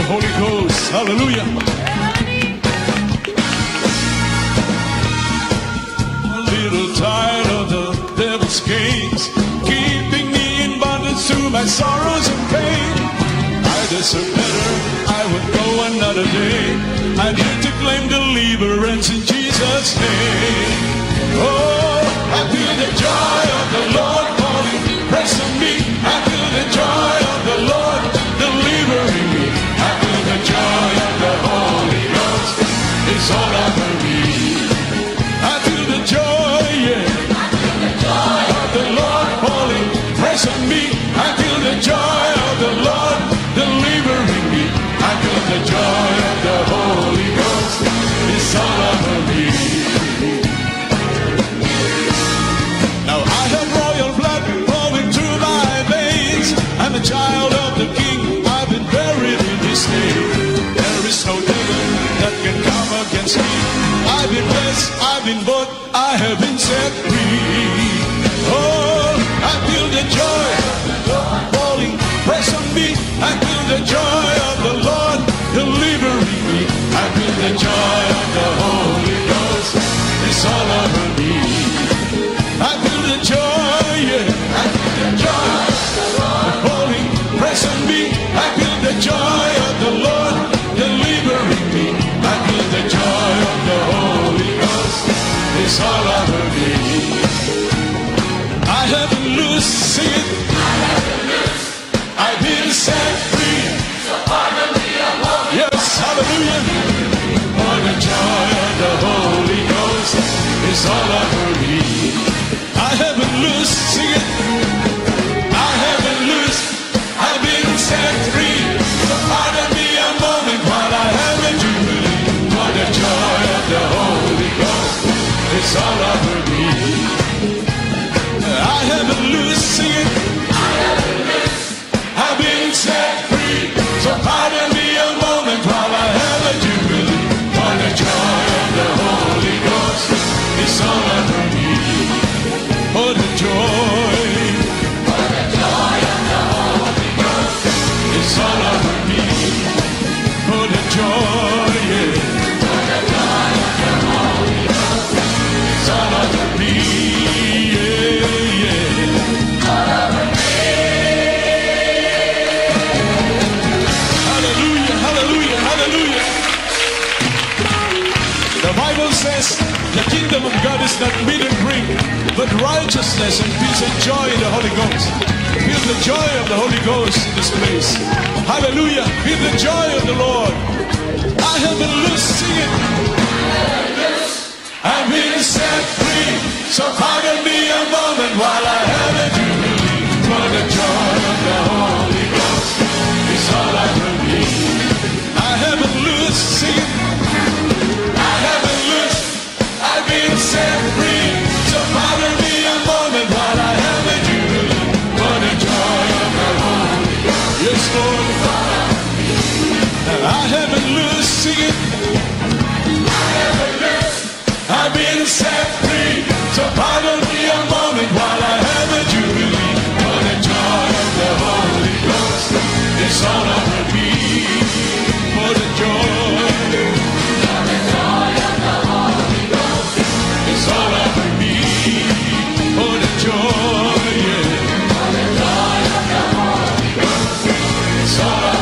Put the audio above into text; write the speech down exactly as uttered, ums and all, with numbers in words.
Holy Ghost. Hallelujah. A little tired of the devil's games, keeping me in bondage through my sorrows and pain. I deserve better, I would go another day. I'm here to claim deliverance in Jesus' name. Oh, I feel the joy of the Lord falling, press on me. I feel the joy of the Lord delivering me. I feel the joy of the Holy Ghost. It's all over me. I feel the joy, yeah. I feel the joy of the Lord falling, press on me. I feel the joy of the Lord delivering me. I feel the joy of the Holy Ghost. It's all over me. Now I have royal blood flowing through my veins. I'm a child of the King. I've been buried in His name. There is no devil that can come against me. I've been blessed, I've been bought, I have been set free. Oh, I feel the joy falling, press on me. I feel the joy of the Lord delivering me. I feel the joy of the Holy Ghost. It's all over me. I feel the joy, yeah. I feel the joy of the Lord falling, press on me. I feel the joy of the Lord delivering me. I feel the joy of the Holy Ghost. It's all over me. I haven't loose, sing it. I haven't loose. I've been set free. So pardon me, I'm holy. Yes, hallelujah. For the joy of the Holy Ghost is all over me. I haven't loose, sing it. I haven't loose. I've been set free. So pardon me a moment while I have a jubilee. For the joy of the Holy Ghost is all over me. I haven't loose, sing it. I haven't loose. I've been set free. So pardon me a moment while I have a jubilee. For the joy of the Holy Ghost is all over me. For the joy, for the joy of the Holy Ghost is all over me. For the joy, yeah. For the joy of the Holy Ghost is all over me. Yeah, yeah. All over me. Hallelujah, hallelujah, hallelujah. The Bible says the kingdom of God is not meat and drink, but righteousness and peace and joy in the Holy Ghost. Feel the joy of the Holy Ghost in this place. Hallelujah. Feel the joy of the Lord. I have been loose, sing it. I've been set free. So pardon me a moment while I have a jubilee. For the joy of the Holy Ghost is all over me. I haven't loose, sing it. I haven't loose. I've been set free. So pardon me a moment while I have a jubilee. For the joy of the Holy Ghost. Yes, Lord. I haven't loose, sing it. I haven't loose. I've been set free. So pardon me a moment while I have a jubilee. For the joy of the Holy Ghost is all over me. For the joy, for the joy of the Holy Ghost is all over me. For the joy, yeah. For the joy of the Holy Ghost is all over me.